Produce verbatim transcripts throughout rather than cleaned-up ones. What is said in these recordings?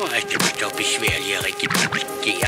at det bliver besværligt at redigere.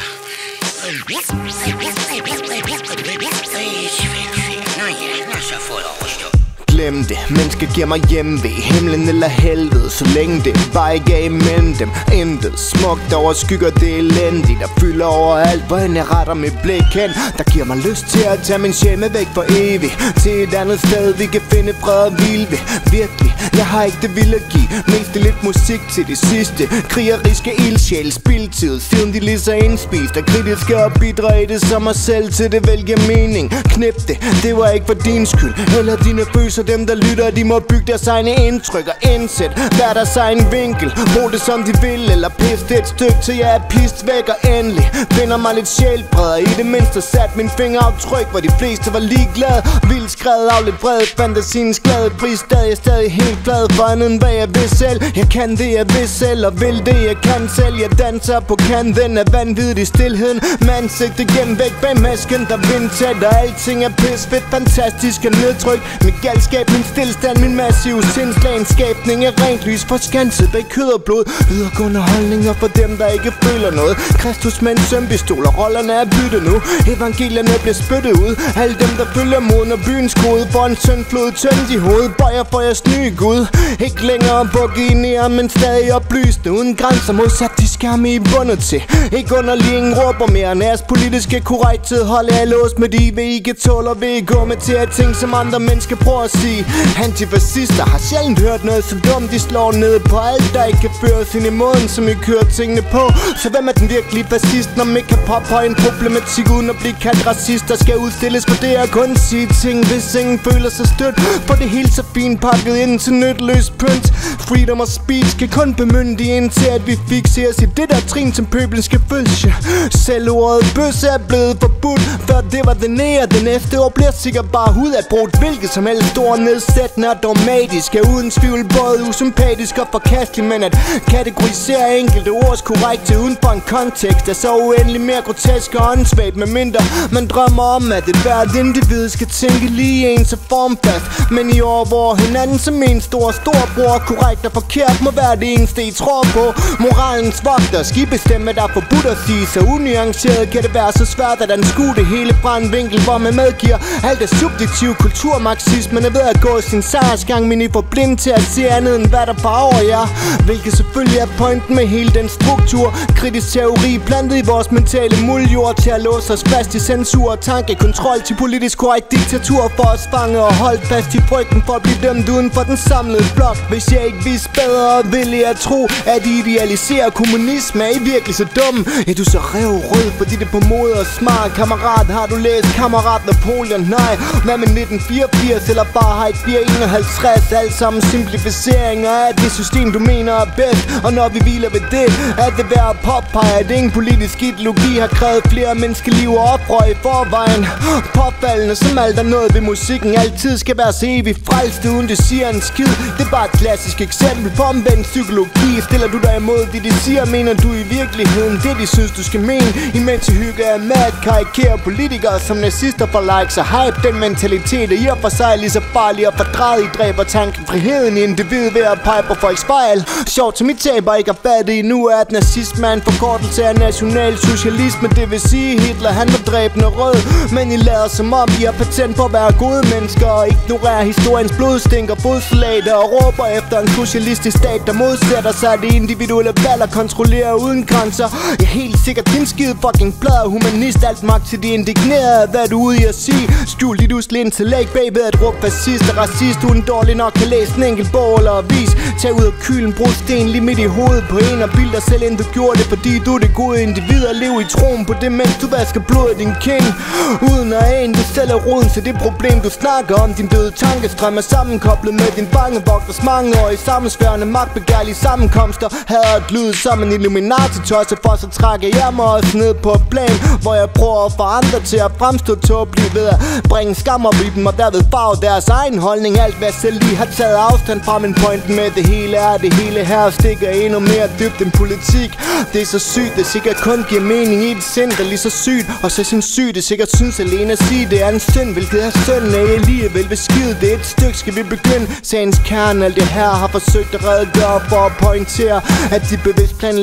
Nå ja, nå så får jeg overstå. Glem det, mennesker giver mig hjemve, himlen eller helvede, så længe det bare ikke er imellem dem. Intet smukt over skygger det elendigt, der fylder overalt, hvor end jeg retter mit blik hen. Der giver mig lyst til at tage min sjæl med væk for evigt, til et andet sted vi kan finde fred og hvile ved. Virkelig, jeg har ikke det vildt at give, mest det lidt musik til det sidste. Krigeriske ildsjæl, spildtid, siden de lige så indspist, og kritiske og bidre i det som mig selv, til det vel giver mening. Knip det, det var ikke for din skyld, eller dine følelser. Dem der lytter, de må bygge deres egne indtryk og indsæt hver deres egen vinkel. Brug det som de vil, eller pis det et stykke til jeg er pist væk. Og endelig finder mig lidt sjælbredere, i det mindste sat min fingeraftryk, hvor de fleste var ligeglade. Vildt skrevet af lidt bred, fantasiens glade pris. Stadig, stadig helt glad for andet end hvad jeg vil selv. Jeg kan det jeg vil selv, og vil det jeg kan selv. Jeg danser på kanten af vanvittig i stilheden, med ansigtet gennem væk bag masken, der vindtæt. Og alting er pis fedt, fantastisk og nedtryk. Mit galskab, min stillstand, min massive sindslag, en skabning af rent lys, forskanset bag kød og blod. Ydergående holdninger for dem, der ikke føler noget. Kristus med en sømpistol, og rollerne er byttet nu. Evangelierne bliver spyttet ud. Alle dem, der følger mod, når byens kode for en syndflod tømt i hovedet, bøjer for jeres nye Gud. Ikke længere buginere, men stadig oplysende, uden grænser, modsat de skærme I bundet til. Ikke underlig, ingen råber mere. Nærs politiske korrekthed holder jeg låst med de, vi ikke tåler, vil I gå med til at ting, som andre mennesker prøver at sige. Antifascister har sjældent hørt noget så dumt. De slår ned på alt, der ikke kan føres ind i måden, som I kører tingene på. Så hvem er den virkelige fascist, når man ikke kan påpege en problematik uden at blive kaldt racist? Der skal udstilles for det at kun sige ting, hvis ingen føler sig stødt. For det hele så fint pakket ind til nytteløs pynt. Freedom of speech kan kun bemyndige ind til at vi fikseres i det der trin, som pøblen skal følge. Selv ordet bøsse er blevet forbudt, før det var den nære. Den næste år bliver sikkert bare hud at bruge hvilket som helst stor nedsættende og dogmatisk er uden tvivl både usympatisk og forkastelig, men at kategorisere enkelte ords korrekte uden for en kontekst er så uendelig mere grotesk og åndssvagt, med mindre man drømmer om at et hvert individ skal tænke lige ens og formfast. Men i år hvor hinanden som en stor storbror, korrekt og forkert må være det eneste I tror på. Moralens vogter skal I bestemme, der er forbudt at sige, så unuanceret kan det være så svært at anskue det hele fra en vinkel, hvor man medgiver alt er subjektiv kulturmarxismen er ved at gå sin sejrsgang, men I får blind til at se andet end hvad der farver jer. Hvilket selvfølgelig er pointen med hele den struktur. Kritisk teori plantet i vores mentale muljord til at låse os fast i censur og tankekontrol til politisk korrekt diktatur for os fange og holdt fast i frygten for at blive dømt uden for den samlede blok. Hvis jeg ikke vidste bedre, ville jeg tro at I idealiserer kommunisme. Er I virkelig så dumme? Ja, du er så revrød, fordi det på mode og smart. Kammerat, har du læst Kammerat Napoleon? Nej. Hvad med nitten fireogfirs eller Fahrenheit fire enoghalvtreds? Alt sammen simplificeringer af det system du mener er bedst. Og når vi hviler ved det, er det værd at påpege at ingen politisk ideologi har krævet flere menneskeliv og oprør i forvejen. Påfaldende som alt er noget ved musikken altid skal være så evigt frelst uden det siger en skid. Det er bare et klassisk eksempel på omvendt psykologi. Stiller du dig imod det de siger, mener du i virkeligheden det de synes du skal mene, imens I hygger af med at karikere politikere som nazister for likes og hype. Den mentalitet er i og for sig lige så farlig og fordrejet. I dræber tanken friheden i individet ved at pege på folks fejl. Sjovt som I taber ikke har fattet endnu er at nazisme er en forkortelse af nationalsocialisme. Det vil sige Hitler han var dræbende rød, men I lader som om I har patent på at være gode mennesker og ignorerer historiens blodstinker, fodslater og råber efter en socialistisk stat der modsætter sig det individuelle valg og kontrollerer uden grænser. Jeg er helt sikkert din skide fucking blad humanist, alt magt til de indignerede. Hvad er du ude i at sige? Skjul dit usle intellekt bagved at råbe fascist og racist uden dårlig nok kan læse en enkelt bog eller avis. Tag ud af kylen, brug sten lige midt i hovedet på en og bild dig selv ind du gjorde det, fordi du er det gode individ og lev i troen på det, mens du vasker blod af din king. Uden at ane du selv er roden til det problem du snakker om. Din døde tankestrøm er sammenkoblet med din fangevogters mangeårige sammensværende magtbegærlige sammenkomster. Havde at lyde som en Illuminati-tosse, for så trækker jeg mig også ned på et plan, hvor jeg prøver at få andre til at fremstå tåbelige ved at bringe skam op i dem og derved farve deres egen holdning. Alt hvad jeg selv lige har taget afstand fra, min pointen med det hele er det hele her stikker endnu mere dybt end politik. Det er så sygt, det sikkert kun giver mening i et sind, der er lige så sygt og så sindssygt. Det sikkert synes alene at sige det er en synd, hvilket er synd af alligevel ved skide. Det er et stykke, skal vi begynde sagens kerne. Alt det her har forsøgt at redegøre for at pointere at de bevidst planlægger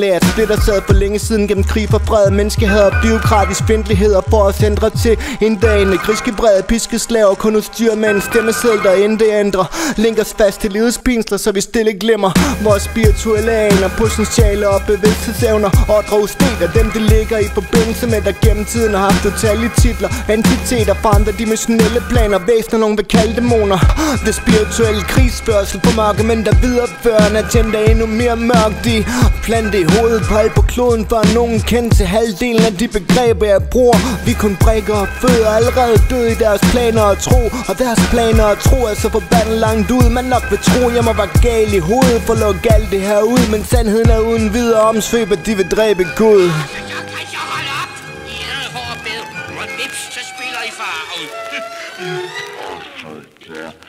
lært splitter sad for længe siden gennem krig for fred. Menneskehed og biokratisk fjendtligheder for os ændre til en dagene griske brede piskeslaver, kun udstyr med en stemmeseddel der intet ændrer. Link os fast til livets pinsler, så vi stille glemmer vores spirituelle aner, potentiale og bevidsthedsevner. Og drogstet af dem det ligger i forbindelse med der gennem tiden har haft utallige titler, entiteter fra andre dimensionelle planer, væsner nogen vil kalde dæmoner. Det spirituelle krigsførsel på mørke, men der viderefører en agenda endnu mere mørk. De plante i hovedet på alt på kloden, for nogen kendt til halvdelen af de begreber jeg bruger. Vi kun brækker og føder allerede død i deres planer og tro, og deres planer og tro er så forbandet langt ud. Man nok vil tro jeg må være gal i hovedet for at lukke alt det her ud, men sandheden er uden videre omsvøb, at de vil dræbe Gud. Så kan jeg holde op i en hård bed, og vips, så spiller I far ud.